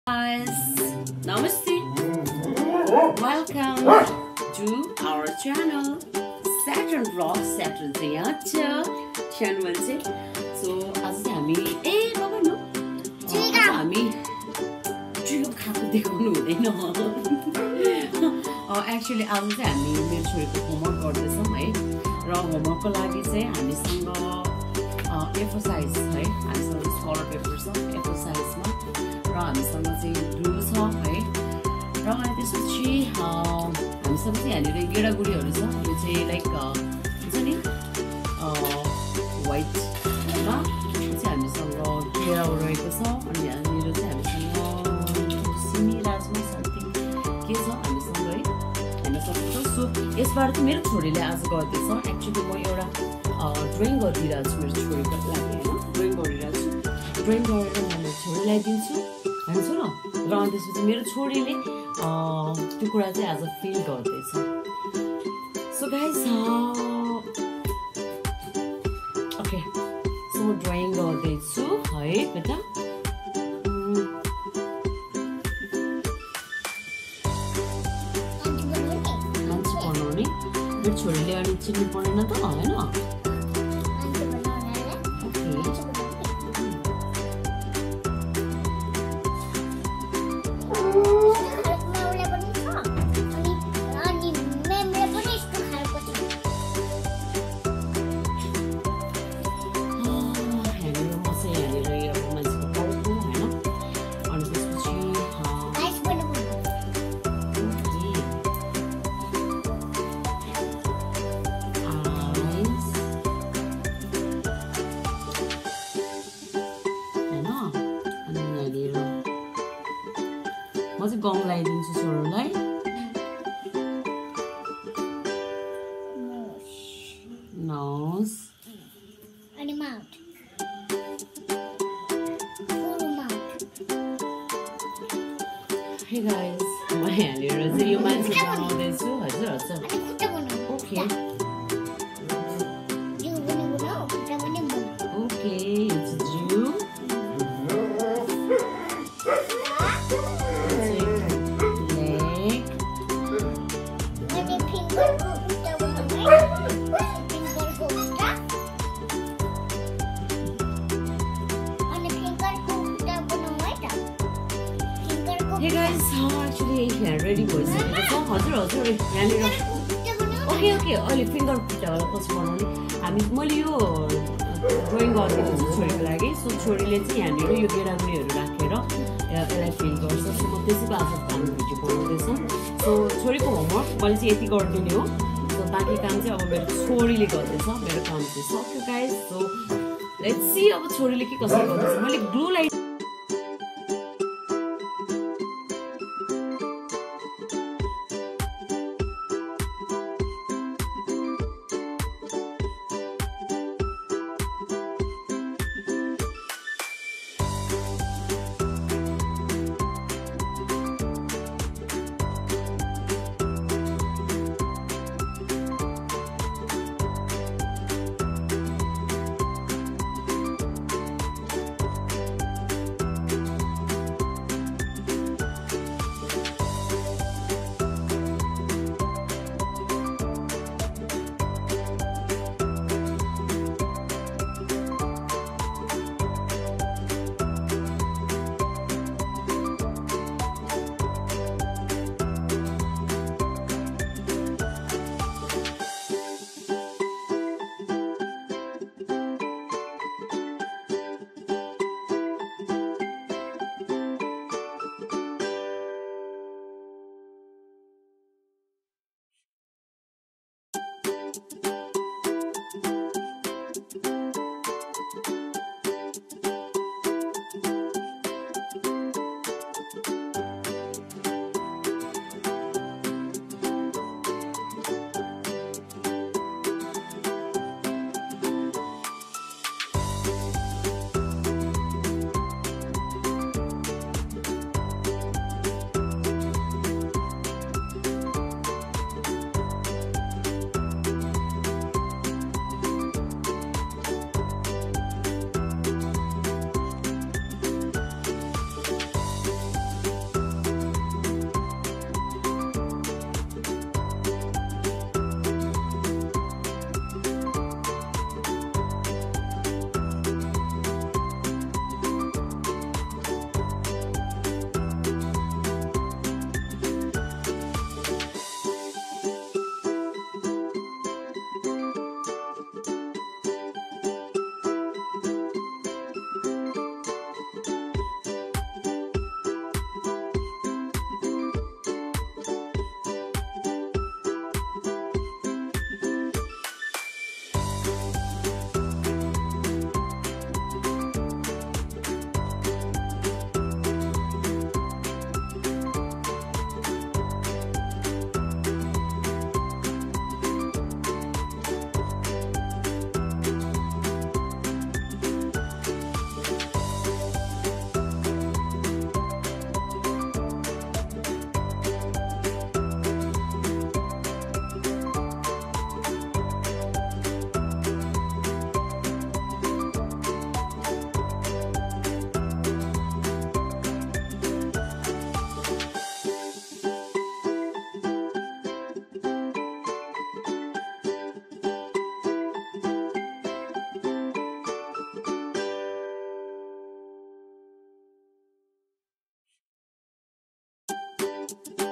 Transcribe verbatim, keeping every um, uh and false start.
Guys, namaste. Welcome to our channel, Saturn vlog. Saturn चाहिँ यहाँ छ channel मान्छे. So आज चाहिँ हामी ए बाबा नु आज हामी ट्रिप खाएको देखाउनु हुँदैन. Actually आज चाहिँ हामी मेरो छोरीको होमवर्क गर्दैछौँ है. र होमवर्कको लागि चाहिँ हामीसँग एक्सरसाइज है, हामीसँग स्कलर पेपर छ एक्सरसाइजमा. र हामीसँग चाहिँ ग्लु छ है. र अनि त्यसपछि हामीसँग चाहिँ यहाँनिर गेडागुडीहरू छ. यो चाहिँ लाइक हुन्छ नि वाइटमा चाहिँ हामीसँग गेडाहरू रहेको छ. अनि यहाँनिर चाहिँ हामीसँग सिमिराजमा समथिङ के छ हामीसँग है हेर्न सक्नुहुन्छ. सो यसबाट चाहिँ मेरो छोरीले आज गर्दैछ. एक्चुली म एउटा ड्रइङ गरिदिइरहेको छु मेरो छोरीको लागि होइन. ड्रइङ गरिरहेको छु. ड्रइङ गरेर म मेरो छोरीलाई दिन्छु हान्छु न. र अनि त्यसपछि मेरो छोरीले त्यो कुरा चाहिँ आज फिल गर्दैछ. सो गाइज ओके, सो म ड्रइङ गर्दैछु है बेटा. मान्छे बनाउने मेरो छोरीले अनि चिन्नु पर्दैन त होइन. म चाहिँ गम लगाइदिन्छु छोरोलाई. नोज अनि माउथ. हे गाइस, म यहाँनिर चाहिँ यो मान्छे बनाउँदैछु. हजुर हजुर ओके ओके इट्स जिउ. Hey guys, actually here ready भइसकेको छ. हजुर हजुर यहाँनिर ओके ओके अहिले फिङ्गर खुट्टाबाट कसो बनाउने हामी मैले यो ड्रइङ गरिदिएको छु छोरीको लागि. सो छोरीले चाहिँ यहाँनिर यो गेडागुडीहरू राखेर यसलाई फिल गर्छ. सो म त्यसैको आज हामी भिडियो बनाउँदैछौँ. सो छोरीको होमवर्क मैले चाहिँ यति गरिदिने हो. सो बाँकी काम चाहिँ अब मेरो छोरीले गर्दैछ. मेरो काम चाहिँ सक्यो गाइस. सो लेट्स सी अब छोरीले के कसरी गर्दैछ. मैले ग्लु लाइट है